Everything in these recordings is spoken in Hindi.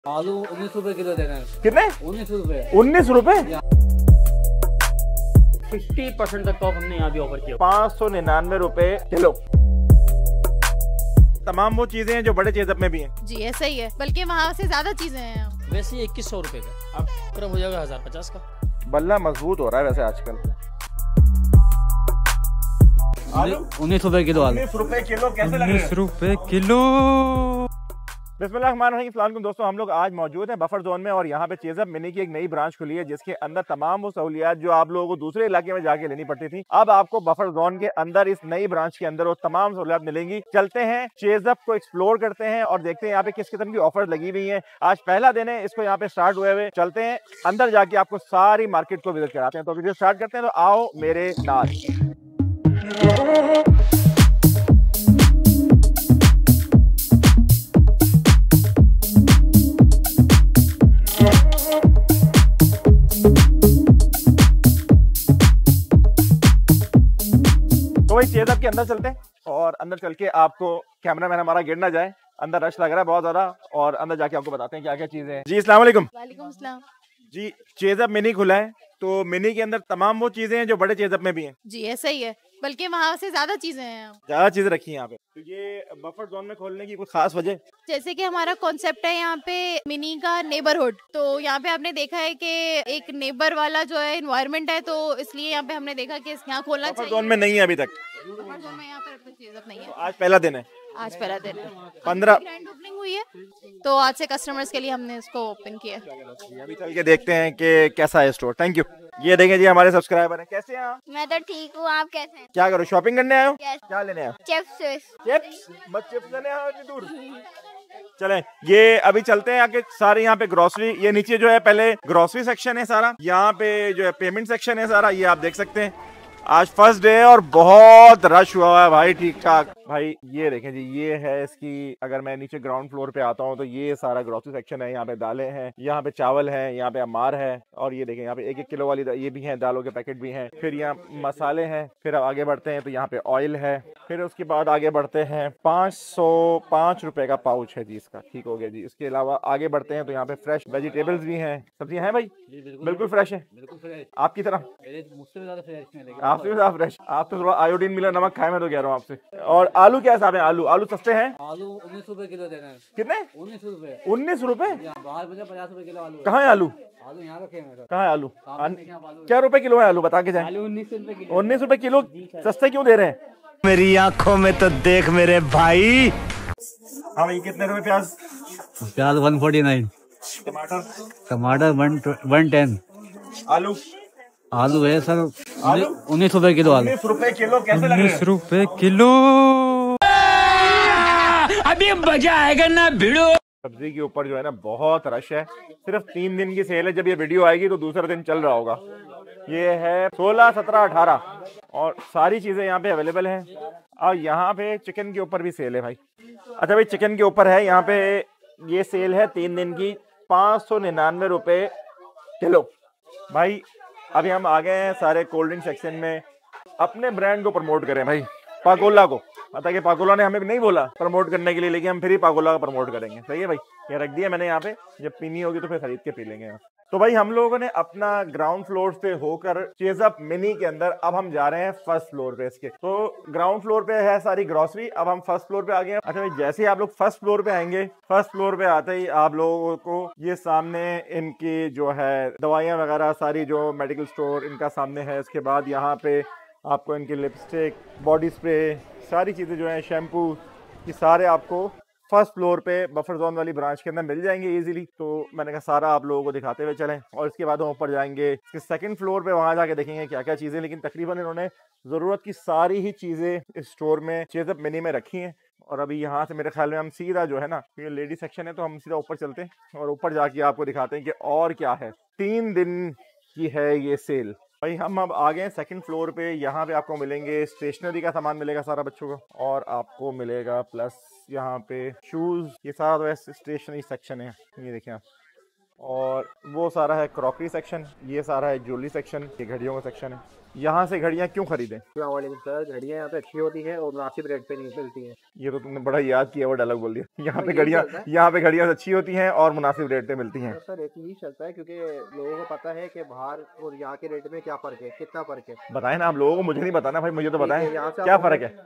आलू 19 रुपए किलो दे रहे हैं। कितने? 19 रुपए। 19 रुपए? 50% तक ऑफ हमने यहाँ भी ऑफर किया। 599 रुपए किलो। तमाम वो चीजें हैं जो बड़े चेज़अप में भी हैं। जी ऐसा ही है, बल्कि वहाँ से ज्यादा चीजें हैं। वैसे 2100 रुपए का, अब कम हो जाएगा 1050 का। बल्ला मजबूत हो रहा है वैसे आजकल। 19 रुपए किलो आलू। 19 रुपए किलो कैसे लग रहे हैं? 19 रुपए किलो। बिस्मिल्लाहिर्रहमानिर्रहीम। दोस्तों हम लोग आज मौजूद हैं बफर जोन में और यहाँ पे चेज़अप मिनी की एक नई ब्रांच खुली है जिसके अंदर तमाम वो सहूलियात जो आप लोगों को दूसरे इलाके में जाके लेनी पड़ती थी, अब आपको बफर जोन के अंदर इस नई ब्रांच के अंदर वो तमाम सहूलियात मिलेंगी। चलते हैं चेज़अप को एक्सप्लोर करते हैं और देखते हैं यहाँ पे किस किस्म की ऑफर लगी हुई है। आज पहला दिन है इसको यहाँ पे स्टार्ट हुए। चलते हैं अंदर जाके आपको सारी मार्केट को विजिट कराते हैं। तो वीडियो स्टार्ट करते हैं, तो आओ मेरे साथ। तो भाई चेज़अप के अंदर चलते हैं और अंदर चल के आपको कैमरामैन हमारा गिर ना जाए, अंदर रश लग रहा है बहुत ज्यादा, और अंदर जाके आपको बताते हैं क्या क्या चीजें हैं। जी अस्सलाम वालेकुम। वालेकुम अस्सलाम। जी चेज़अप मिनी खुला है, तो मिनी के अंदर तमाम वो चीजें हैं जो बड़े चेज़अप में भी हैं। जी ऐसा ही है, बल्कि वहाँ से ज्यादा चीजें हैं। ज्यादा चीजें रखी हैं यहाँ पे। तो ये बफर जोन में खोलने की कोई खास वजह? जैसे कि हमारा कॉन्सेप्ट है यहाँ पे मिनी का नेबरहुड, तो यहाँ पे आपने देखा है कि एक नेबर वाला जो है एनवायरनमेंट है, तो इसलिए यहाँ पे हमने देखा कि यहाँ खोलना बफर चाहिए। जोन में नहीं है अभी तक? बफर जोन में यहाँ पर चीज़ नहीं है। आज पहला दिन है। आज पहला दिन है, 15 ग्रैंड ओपनिंग हुई है, तो आज से कस्टमर्स के लिए हमने इसको ओपन किया। अभी चल के देखते हैं कि कैसा है स्टोर। Thank you. ये देखें जी हमारे सब्सक्राइबर हैं। कैसे हैं आप? मैं तो ठीक हूँ, आप कैसे हैं? क्या करो, शॉपिंग करने आए हो? Yes. क्या लेने आए हो? चिप्स। चिप्स? बस चिप्स लेने आए हो इतनी दूर? चलें, ये अभी चलते हैं आगे। सारे यहाँ पे ग्रोसरी, ये नीचे जो है पहले ग्रोसरी सेक्शन है सारा, यहाँ पे जो है पेमेंट सेक्शन है सारा, ये आप देख सकते हैं। आज फर्स्ट डे है और बहुत रश हुआ है भाई, ठीक ठाक। भाई ये देखें जी, ये है इसकी, अगर मैं नीचे ग्राउंड फ्लोर पे आता हूँ तो ये सारा ग्रोसरी सेक्शन है। यहाँ पे दालें हैं, यहाँ पे चावल है, यहाँ पे अमार है, और ये देखें यहाँ पे 1-1 किलो वाली ये भी है, दालों के पैकेट भी हैं। फिर यहाँ मसाले हैं। फिर अब आगे बढ़ते हैं तो यहाँ पे ऑयल है। फिर उसके बाद आगे बढ़ते हैं 505 रुपए का पाउच है जी इसका, ठीक हो गया जी। इसके अलावा आगे बढ़ते हैं तो यहाँ पे फ्रेश वेजिटेबल्स भी हैं, सब्जियां हैं भाई, बिल्कुल फ्रेश है, बिल्कुल फ्रेश। आपकी तरह, मुझसे भी ज्यादा फ्रेश मिलेगा। आपसे भी ज्यादा फ्रेश। आप तो थोड़ा आयोडीन मिला नमक खाए, मैं तो कह रहा हूँ आपसे। और आलू क्या हिसाब है? आलू सस्ते हैं? आलू 19 रुपए किलो दे रहे हैं। कितने? 19 रुपए। 19 रुपए? बाहर मुझे 50 रुपए किलो आलू। कहाँ है आलू? आलू यहाँ रखे हैं। कहाँ है आलू? आलू क्या रुपए किलो है आलू, बता के जाए। आलू 19 रुपए किलो। 19 रुपए किलो सस्ते क्यों दे रहे हैं? मेरी आंखों में तो देख मेरे भाई। हाँ भाई कितने रुपए प्याज? प्याज 149। टमाटर 110। आलू है सर 19 रुपए किलो आलू। 19 रुपए किलो कैसे लग रहे 19 रुपए किलो। अभी मजा आएगा ना भिड़ो। सब्जी के ऊपर जो है ना बहुत रश है। सिर्फ 3 दिन की सेल है, जब ये वीडियो आएगी तो दूसरा दिन चल रहा होगा। ये है 16, 17, 18 और सारी चीजें यहाँ पे अवेलेबल हैं। और यहाँ पे चिकन के ऊपर भी सेल है भाई। अच्छा भाई चिकन के ऊपर है यहाँ पे, ये सेल है 3 दिन की, 599 रुपए किलो। भाई अभी हम आ गए हैं सारे कोल्ड ड्रिंक सेक्शन में। अपने ब्रांड को प्रमोट करें भाई, पाकोला को। पता कि पाकोला ने हमें नहीं बोला प्रमोट करने के लिए, लेकिन हम फिर ही पाकोला का प्रमोट करेंगे। सही है भाई, ये रख दिया मैंने यहाँ पे, जब पीनी होगी तो फिर खरीद के पी लेंगे यहाँ। तो भाई हम लोगों ने अपना ग्राउंड फ्लोर पे होकर चेज़अप मिनी के अंदर अब हम जा रहे हैं फर्स्ट फ्लोर पे इसके। तो ग्राउंड फ्लोर पे है सारी ग्रोसरी, अब हम फर्स्ट फ्लोर पे आ गए हैं। अच्छा भाई जैसे ही आप लोग फर्स्ट फ्लोर पे आएंगे, फर्स्ट फ्लोर पे आते ही आप लोगों को ये सामने इनकी जो है दवाइयाँ वगैरह सारी, जो मेडिकल स्टोर इनका सामने है। इसके बाद यहाँ पे आपको इनकी लिपस्टिक, बॉडी स्प्रे, सारी चीज़ें जो हैं, शैम्पू, ये सारे आपको फर्स्ट फ्लोर पे बफर जोन वाली ब्रांच के अंदर मिल जाएंगे इजीली। तो मैंने कहा सारा आप लोगों को दिखाते हुए चलें, और इसके बाद हम ऊपर जाएंगे इसके सेकंड फ्लोर पे, वहां जाके देखेंगे क्या क्या चीज़ें। लेकिन तकरीबन इन्होंने ज़रूरत की सारी ही चीज़ें इस स्टोर में चेज़अप मिनी में रखी हैं। और अभी यहाँ से मेरे ख्याल में हम सीधा जो है ना, ये लेडी सेक्शन है, तो हम सीधा ऊपर चलते हैं और ऊपर जाके आपको दिखाते हैं कि और क्या है। 3 दिन की है ये सेल। भाई हम अब आ गए हैं सेकंड फ्लोर पे। यहाँ पे आपको मिलेंगे स्टेशनरी का सामान मिलेगा सारा बच्चों का, और आपको मिलेगा प्लस यहाँ पे शूज, ये सारा तो स्टेशनरी सेक्शन है, ये देखिए आप। और वो सारा है क्रॉकरी सेक्शन, ये सारा है ज्वेलरी सेक्शन, ये घड़ियों का सेक्शन है। यहाँ से घड़ियाँ क्यों खरीदें? सर घड़ियाँ यहाँ पे अच्छी होती हैं और मुनासिब रेट पे नहीं मिलती हैं। ये तो तुमने बड़ा याद किया, वो डायलॉग बोल दिया। यहाँ पे घड़ियाँ अच्छी होती हैं और मुनासिब रेट पे मिलती हैं। सर एक ही चलता है क्योंकि लोगों को पता है कि बाहर और यहाँ के रेट में क्या फ़र्क है, कितना फ़र्क है। बताएं ना आप लोगों को, मुझे नहीं बताना भाई, मुझे तो बताएं क्या फ़र्क है।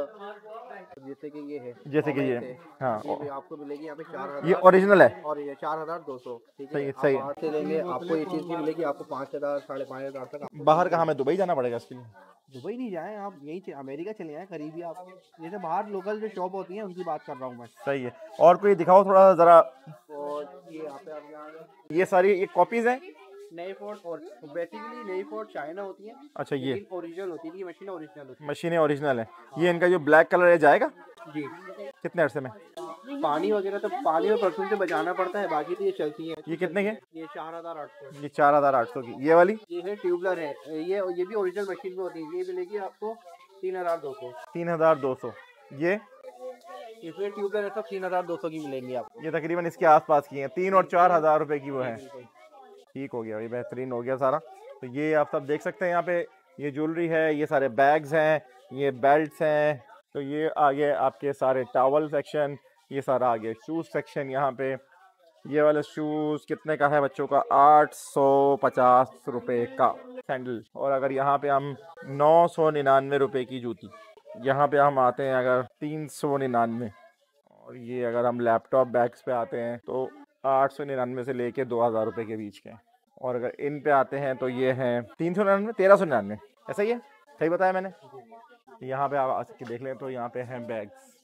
जैसे कि ये है, जैसे कि ये, हाँ, ये आपको मिलेगी यहाँ पे 4000, ये ओरिजिनल है और ये 4200। ठीक है, सही सही। बाहर से लेंगे आपको ये चीज़ नहीं मिलेगी, आपको 5000 5500 तक। बाहर कहाँ, हमें दुबई जाना पड़ेगा इसके लिए? दुबई नहीं जाएं आप, यही अमेरिका चले जाएं, करीब ही आप। जैसे बाहर लोकल जो शॉप होती हैं उनकी बात कर रहा हूँ मैं। सही है। और कोई दिखाओ थोड़ा सा जरा। और ये यहाँ पे आप ये सारी ये कॉपीज हैं। नई फोर्ट, और बेसिकली नई फोर्ट चाइना होती है। अच्छा, ये ओरिजिनल होती है, ये मशीन ओरिजिनल होती मशीनें ओरिजिनल है। ये इनका जो ब्लैक कलर है जाएगा है जी। कितने अरसे में? पानी वगैरह तो पानी और परफ्यूम से बचाना पड़ता है, बाकी तो ये चलती है। ये कितने के? ये 4800। ये 4800 की। ये वाली ये है ट्यूबलर है, ये भी ओरिजिनल मशीन में होती है। ये मिलेगी आपको 3200। 3200। ये इसमें ट्यूबलर है, सब 3200 की मिलेंगी आपको। ये तकरीबन इसके आसपास की हैं। 3 और 4000 रुपए की वो है। ठीक हो गया भाई, बेहतरीन हो गया सारा। तो ये आप सब देख सकते हैं यहाँ पे, ये ज्वेलरी है, ये सारे बैग्स हैं, ये बेल्ट्स हैं। तो ये आगे आपके सारे टॉवल सेक्शन, ये सारा आगे शूज़ सेक्शन। यहाँ पे ये वाला शूज़ कितने का है बच्चों का? 850 रुपये का सैंडल। और अगर यहाँ पे हम 999 रुपये की जूती, यहाँ पे हम आते हैं अगर 399। और ये अगर हम लैपटॉप बैग्स पे आते हैं तो 899 से लेके 2000 रुपये के बीच के। और अगर इन पे आते हैं तो ये हैं 399, 1399, ऐसा ही है, सही बताया मैंने? यहाँ पे आप आ सकते देख लें तो यहाँ पे हैं बैग्स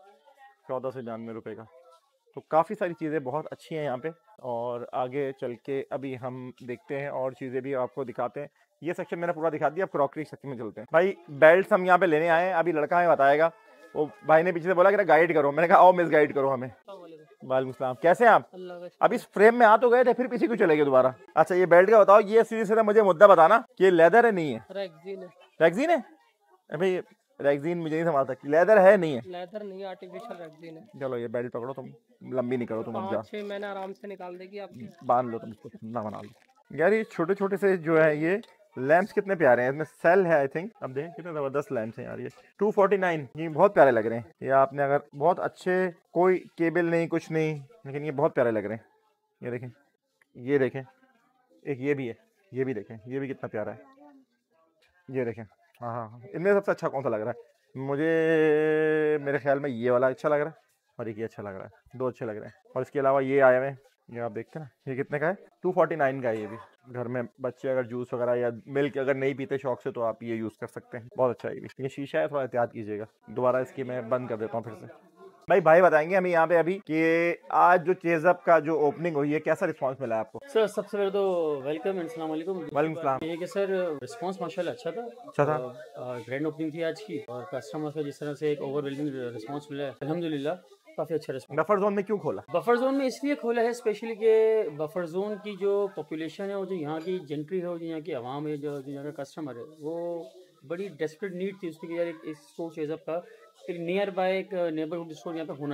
1499 रुपये का। तो काफ़ी सारी चीज़ें बहुत अच्छी हैं यहाँ पे। और आगे चल के अभी हम देखते हैं और चीज़ें भी आपको दिखाते हैं। ये सेक्शन मैंने पूरा दिखा दिया, अब क्रॉकरी सेक्शन में चलते हैं। भाई बेल्ट हम यहाँ पे लेने आए हैं, अभी लड़का हमें बताएगा। वो भाई ने पीछे से बोला कि गाइड करो, मैंने कहा आओ मिस गाइड करो हमें। वालेकुम सलाम, कैसे हैं आप? अब इस फ्रेम में आ तो गए थे, फिर पीछे क्यों चले गए दोबारा? अच्छा, ये बेल्ट का बताओ, ये सीधे सीधे मुझे मुद्दा बताना कि ये लेदर है नहीं है? रैक्सीन है भाई, रैक्सीन मुझे नहीं समझ सकती, लेदर है नहीं है? लेदर नहीं, आर्टिफिशियल रैक्सीन है। चलो ये बेल्ट पकड़ो, तुम लंबी नहीं करो, तुम 5-6 महीने आराम से निकाल देगी आपकी। बांध लो तुम इसको, ना बना लो यार। ये छोटे छोटे से जो है ये लैंप्स कितने प्यारे हैं, इसमें सेल है आई थिंक। अब देखें कितने ज़बरदस्त लैंप्स हैं यार। ये 249, ये बहुत प्यारे लग रहे हैं। ये आपने अगर बहुत अच्छे, कोई केबल नहीं कुछ नहीं, लेकिन ये बहुत प्यारे लग रहे हैं। ये देखें, ये देखें, एक ये भी है, ये भी देखें, ये भी कितना प्यारा है। ये देखें, हाँ हाँ, इनमें सबसे अच्छा कौन सा लग रहा है? मुझे मेरे ख्याल में ये वाला अच्छा लग रहा है और एक ये अच्छा लग रहा है, दो अच्छे लग रहे हैं। और इसके अलावा ये आए हुए, ये आप देखते हैं ना, ये कितने का है? 249 का है। ये भी घर में बच्चे अगर जूस वगैरह या मिल्क अगर नहीं पीते शौक से तो आप ये यूज़ कर सकते हैं, बहुत अच्छा है ये भी। ये शीशा है, थोड़ा एहतियात कीजिएगा। दोबारा इसकी मैं बंद कर देता हूँ फिर से। भाई बताएंगे हमें यहाँ पे अभी कि आज जो चेज़अप का जो ओपनिंग हुई है, कैसा रिस्पांस मिला है आपको? सर सबसे पहले तो वेलकम, अस्सलाम वालेकुम। वालेकुम सलाम। ये कि सर रिस्पांस माशाल्लाह अच्छा था। अच्छा था। ग्रैंड ओपनिंग थी आज की और कस्टमर का जिस तरह से एक ओवरवेलमिंग रिस्पांस मिला है, अल्हम्दुलिल्लाह काफ़ी अच्छा रिस्पांस। बफर जोन में क्यों खोला? बफर जोन में इसलिए खोला है स्पेशली कि बफर जोन की जो पॉपुलेशन है, वो जो यहाँ की जेंट्री है, वो जो यहाँ की आवाम है, जो यहाँ का कस्टमर है, वो बड़ी डेस्परेट नीड थी उसकी कि यार एक स्टोर चेज़अप का एक नियर बाय एक नेबरहुड स्टोर यहाँ पे होना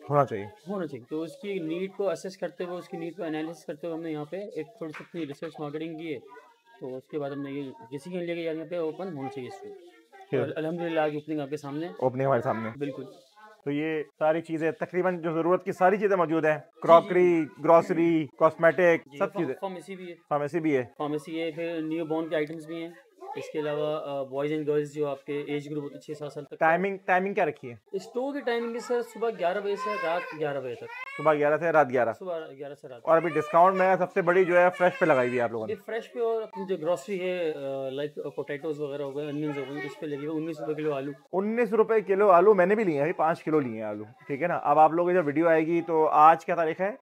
चाहिए। तो उसकी नीड को असेस करते हुए, उसकी नीड को एनालिसिस करते हुए हमने यहाँ पे एक थोड़ी सी अपनी रिसर्च मार्केटिंग की है। तो उसके बाद हमने ये डिसीजन लिया कि यार यहाँ पे ओपन होना चाहिए स्टोर। और अल्हम्दुलिल्लाह आज ओपनिंग आपके सामने, ओपनिंग हमारे सामने, बिल्कुल। तो ये सारी चीज़ें तकरीबन जो ज़रूरत की सारी चीज़ें मौजूद हैं, क्रॉकरी, ग्रोसरी, कॉस्मेटिक, सब चीज़ें। फार्मेसी भी है, फार्मेसी है, फिर न्यू बॉर्न के आइटम्स भी हैं। इसके अलावा बॉयज़ एंड गर्ल्स जो आपके एज ग्रुप होते हैं 6-7 साल तक। टाइमिंग क्या रखी है स्टोर की? टाइमिंग है सर सुबह 11 बजे से रात 11 बजे तक। सुबह 11 से रात 11? सुबह 11 से रात। और अभी डिस्काउंट में सबसे बड़ी जो है फ्रेश पे लगाई हुई है आप लोगों ने? फ्रेश पे और अपनी जो ग्रोसरी है लाइक पोटैटोज वगैरह हो गए, अनियंस हो गए, इस पे लगी हुई 19 रुपये किलो आलू। 19 रुपये किलो आलू मैंने भी लिए हैं, अभी 5 किलो लिए हैं आलू, ठीक है ना। अब आप लोगों की जब वीडियो आएगी तो आज क्या तारीख है?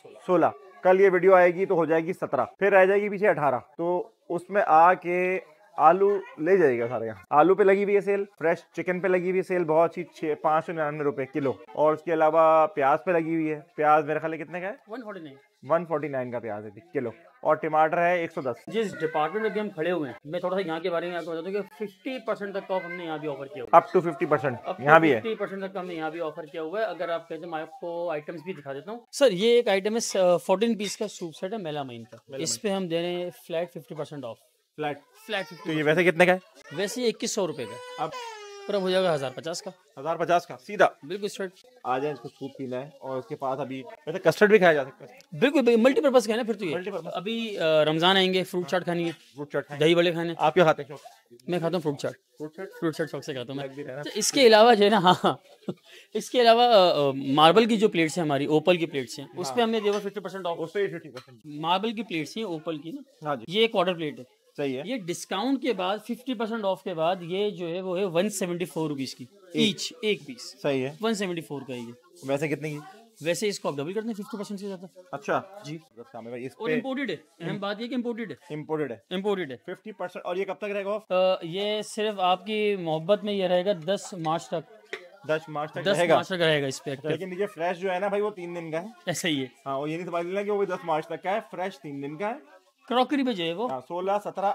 16। कल ये वीडियो आएगी तो हो जाएगी 17, फिर रह जाएगी पीछे 18। तो उसमें आके आलू ले जाइएगा सारे। यहाँ आलू पे लगी हुई है सेल, फ्रेश चिकन पे लगी हुई है सेल बहुत ही 599 रुपए किलो, और उसके अलावा प्याज पे लगी हुई है। प्याज मेरे ख्याल है कितने का है? 149 का प्याज है किलो, और टमाटर है 110। जिस डिपार्टमेंट में भी हम खड़े हुए हैं, मैं थोड़ा सा यहाँ के बारे में आपको बता दूं कि 50% तक का हमने यहाँ भी ऑफर किया हुआ है। अप टू 50% यहाँ भी है। 50% तक का हमने यहाँ भी ऑफर किया हुआ है। अगर आप कहते हैं मैं आपको आइटम्स भी दिखा देता हूँ सर। ये एक आइटम है 14 पीस का सूप सेट है मेलामाइन का। इस पे हम दे रहे हैं फ्लैट 50% ऑफ। फ्लैट 50। तो ये वैसे कितने का है? वैसे 2100 रुपए का, अब पर अब हो जाएगा 1050 का। 1050 का सीधा। बिल्कुल स्ट्रेट। आ जाए, इसको सूप पीना है, और उसके पास अभी वैसे कस्टर्ड भी खाया जा सकता है। बिल्कुल मल्टीपर्पज का है ना फिर तो ये। Multipurpose। अभी रमजान आएंगे, फ्रूट चाट खानी है, फ्रूट चाट दही बड़े खाने। आप क्या खाते हैं? मैं खाता हूँ फ्रूट चाट। फ्रूट चाट शौक से खाता हूँ भी रहना। मैं। तो इसके अलावा जो है ना, हाँ इसके अलावा मार्बल की जो प्लेट्स हैं हमारी, ओपल की प्लेट्स हैं, उस पे हमने दिया 50% ऑफ। उस पे 50%। मार्बल की प्लेट्स हैं ओपल की ना, हाँ जी, ये एक क्वार्टर प्लेट है। सही है। ये डिस्काउंट के बाद 50% ऑफ के बाद ये जो है वो है 174 रुपीज की ईच, एक पीस। सही है। 174 का ये। वैसे कितने की? वैसे इसको आप डबल करते हैं 50% से ज्यादा। अच्छा जी। भाई इस और पे इम्पोर्टेड है, अहम बात ये कि इम्पोर्टेड है। इम्पोर्टेड है। इम्पोर्टेड है 50%। और ये कब तक रहेगा ऑफ? ये सिर्फ आपकी मोहब्बत में ये रहेगा 10 मार्च तक। 10 मार्च तक 10 रहेगा। मार्च तक रहेगा इस पे। लेकिन ये फ्रेश जो है ना भाई, वो 3 दिन का है। ऐसा ही है। हाँ, वो ये नहीं समझ लेना कि वो 10 मार्च तक का है, फ्रेश 3 दिन का है। क्रॉकरी पे जो है वो 16, 17,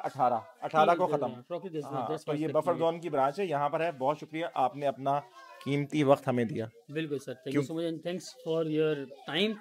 18 को खत्म। क्रॉकरी हाँ, 10 तो ये बफर जोन की ब्रांच है, यहाँ पर है। बहुत शुक्रिया, आपने अपना कीमती वक्त हमें दिया। बिल्कुल sir, thank you so much and thanks for your time.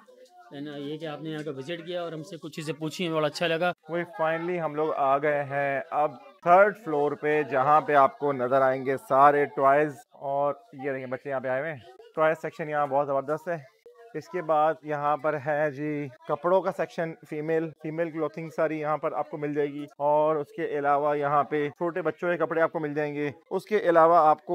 ये कि आपने यहाँ का विजिट किया और हमसे कुछ चीज़ें पूछी, हमें बड़ा अच्छा लगा। वही फाइनली हम लोग आ गए हैं अब 3rd फ्लोर पे, जहाँ पे आपको नजर आएंगे सारे टॉयज। और ये देखिए बच्चे यहाँ पे आए हुए हैं। टॉयज सेक्शन यहाँ बहुत ज़बरदस्त है। इसके बाद यहाँ पर है जी कपड़ों का सेक्शन, फीमेल क्लोथिंग सारी यहाँ पर आपको मिल जाएगी। और उसके अलावा यहाँ पे छोटे बच्चों के कपड़े आपको मिल जाएंगे। उसके अलावा आपको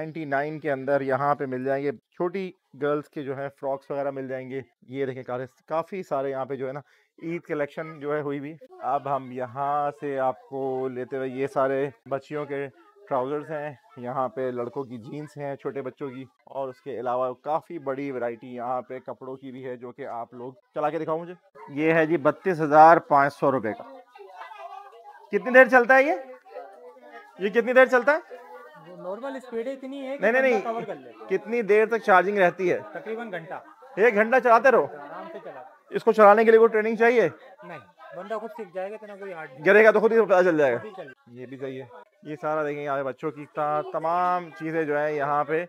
99 के अंदर यहाँ पे मिल जाएंगे छोटी गर्ल्स के जो है फ्रॉक्स वगैरह मिल जाएंगे। ये देखें काफ़ी सारे यहाँ पे जो है ना ईद कलेक्शन जो है हुई भी। अब हम यहाँ से आपको लेते हुए, ये सारे बच्चियों के ट्राउजर्स हैं, यहाँ पे लड़कों की जीन्स हैं छोटे बच्चों की, और उसके अलावा काफ़ी बड़ी वैरायटी यहाँ पे कपड़ों की भी है, जो कि आप लोग चला के दिखाओ मुझे। ये है जी 32,500 रुपये का। कितनी देर चलता है ये कितनी देर चलता है? नॉर्मल स्पीड इतनी है कि नहीं कवर कर ले। कितनी देर तक चार्जिंग रहती है? तकरीबन घंटा। 1 घंटा चलाते रहो? आराम से चला। इसको चलाने के लिए कोई ट्रेनिंग चाहिए? नहीं, बंदा खुद सीख जाएगा, इतना कोई हार्ड नहीं। गिरेगा तो खुद ही पता चल जाएगा। खुद ही चल। ये भी सही है। ये सारा देखेंगे यहाँ पे बच्चों की तमाम चीज़ें जो है यहाँ पे,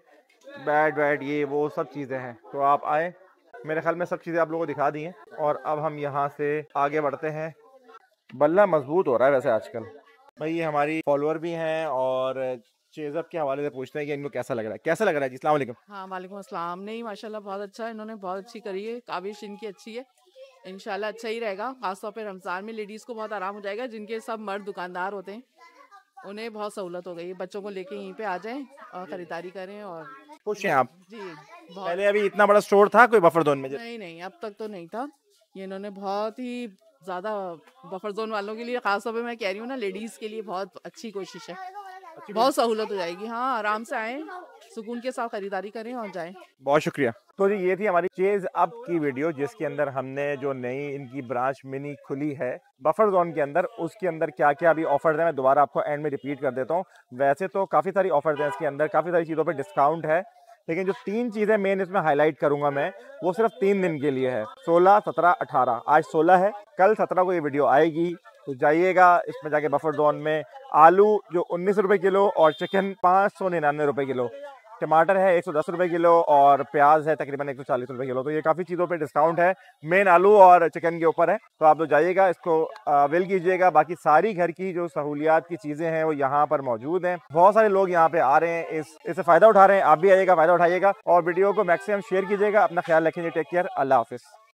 बैट ये वो सब चीज़ें हैं। तो आप आए, मेरे ख्याल में सब चीज़ें आप लोगों को दिखा दी हैं। और अब हम यहाँ से आगे बढ़ते हैं। बल्ला मजबूत हो रहा है वैसे आजकल। भाई ये हमारी फॉलोअर भी हैं और चेज़अप के हवाले से पूछते हैं कि इनको कैसा लग रहा है। कैसा लग रहा है जी? अस्सलाम वालेकुम। हाँ वालेकुम अस्सलाम। नहीं माशाल्लाह बहुत अच्छा है, इन्होंने बहुत अच्छी करी है, काबिश इनकी अच्छी है, इंशाल्लाह अच्छा ही रहेगा। खासतौर पे रमज़ान में लेडीज़ को बहुत आराम हो जाएगा, जिनके सब मर्द दुकानदार होते हैं उन्हें बहुत सहूलत हो गई है। बच्चों को लेके यहीं पे आ जाएं और ख़रीदारी करें। और खुश हैं आप? जी बहुत। पहले अभी इतना बड़ा स्टोर था कोई बफर जोन में? नहीं अब तक तो नहीं था। ये इन्होंने बहुत ही ज़्यादा बफर जोन वालों के लिए, खासतौर पे मैं कह रही हूँ ना, लेडीज़ के लिए बहुत अच्छी कोशिश है, बहुत सहूलत हो जाएगी। हाँ, आराम से आएँ, सुकून के साथ खरीदारी करें और जाएं। बहुत शुक्रिया। तो जी ये थी हमारी चेज अप की वीडियो, जिसके अंदर हमने जो नई इनकी ब्रांच मिनी खुली है बफर जोन के अंदर, उसके अंदर क्या क्या अभी ऑफर्स हैं मैं दोबारा आपको एंड में रिपीट कर देता हूँ। वैसे तो काफ़ी सारी ऑफर्स हैं इसके अंदर, काफ़ी सारी चीज़ों पे डिस्काउंट है, लेकिन जो 3 चीज़ें मेन इसमें हाईलाइट करूंगा मैं, वो सिर्फ 3 दिन के लिए है। 16, 17, 18। आज 16 है, कल 17 को ये वीडियो आएगी। तो जाइएगा इसमें जाके बफर जोन में। आलू जो 19 रुपये किलो और चिकन 599 रुपये किलो, टमाटर है 110 रुपये किलो और प्याज है तकरीबन 140 रुपये किलो। तो ये काफ़ी चीज़ों पे डिस्काउंट है, मेन आलू और चिकन के ऊपर है। तो आप लोग जाइएगा, इसको अवेल कीजिएगा। बाकी सारी घर की जो सहूलियात की चीज़ें हैं वो यहाँ पर मौजूद हैं। बहुत सारे लोग यहाँ पे आ रहे हैं, इससे फ़ायदा उठा रहे हैं। आप भी आइएगा, फ़ायदा उठाइएगा और वीडियो को मैक्सिमम शेयर कीजिएगा। अपना ख्याल रखिए, टेक केयर, अल्लाह हाफिज़।